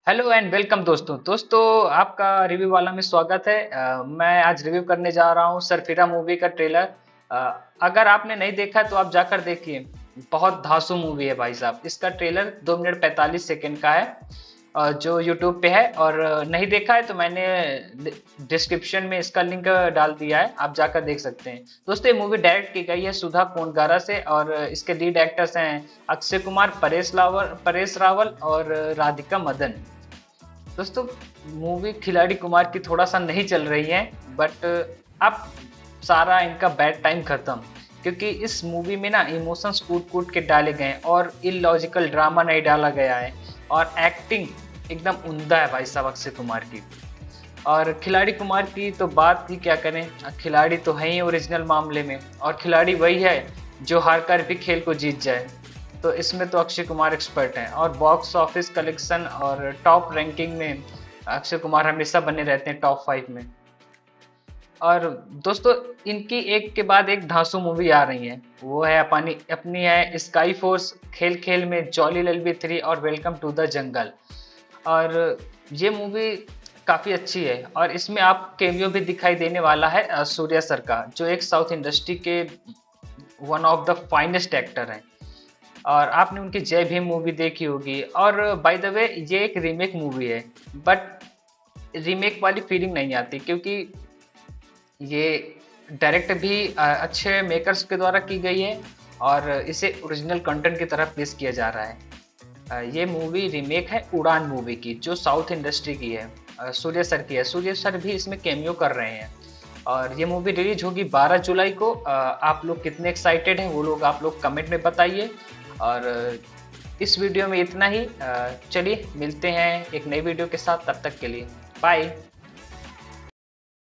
Hello and welcome दोस्तों आपका review वाला में स्वागत है। मैं आज रिव्यू करने जा रहा हूँ सरफिरा मूवी का ट्रेलर। अगर आपने नहीं देखा तो आप जाकर देखिए। बहुत धांसू मूवी है भाई साहब। इसका ट्रेलर 2 मिनट 45 सेकंड का है, जो यूट्यूब पे है। और नहीं देखा है तो मैंने डिस्क्रिप्शन में इसका लिंक डाल दिया है, आप जाकर देख सकते हैं। दोस्तों ये मूवी डायरेक्ट की गई है सुधा कोनगारा से, और इसके लीड एक्टर्स हैं अक्षय कुमार, परेश रावल और राधिका मदन। दोस्तों मूवी खिलाड़ी कुमार की थोड़ा सा नहीं चल रही है, बट अब सारा इनका बैड टाइम खत्म, क्योंकि इस मूवी में ना इमोशंस कूट कूट के डाले गए हैं और इलॉजिकल ड्रामा नहीं डाला गया है, और एक्टिंग एकदम उम्दा है भाई साहब अक्षय कुमार की। और खिलाड़ी कुमार की तो बात ही क्या करें, खिलाड़ी तो है ही ओरिजिनल मामले में, और खिलाड़ी वही है जो हार कर भी खेल को जीत जाए। तो इसमें तो अक्षय कुमार एक्सपर्ट हैं, और बॉक्स ऑफिस कलेक्शन और टॉप रैंकिंग में अक्षय कुमार हमेशा बने रहते हैं टॉप 5 में। और दोस्तों इनकी एक के बाद एक धांसू मूवी आ रही है, वो है अपनी अपनी है स्काई फोर्स, खेल खेल में, जॉली LLB 3 और वेलकम टू द जंगल। और ये मूवी काफ़ी अच्छी है, और इसमें आप कैमियो भी दिखाई देने वाला है सूर्या सर का, जो एक साउथ इंडस्ट्री के one of the finest actor हैं। और आपने उनकी जय भीम मूवी देखी होगी। और बाय द वे ये एक रीमेक मूवी है, बट रीमेक वाली फीलिंग नहीं आती, क्योंकि ये डायरेक्ट भी अच्छे मेकर्स के द्वारा की गई है, और इसे ओरिजिनल कंटेंट की तरह पेश किया जा रहा है। ये मूवी रीमेक है उड़ान मूवी की, जो साउथ इंडस्ट्री की है, सूर्य सर की है। सूर्य सर भी इसमें कैमियो कर रहे हैं। और ये मूवी रिलीज होगी 12 जुलाई को। आप लोग कितने एक्साइटेड हैं वो लोग आप लोग कमेंट में बताइए। और इस वीडियो में इतना ही। चलिए मिलते हैं एक नई वीडियो के साथ, तब तक के लिए बाय।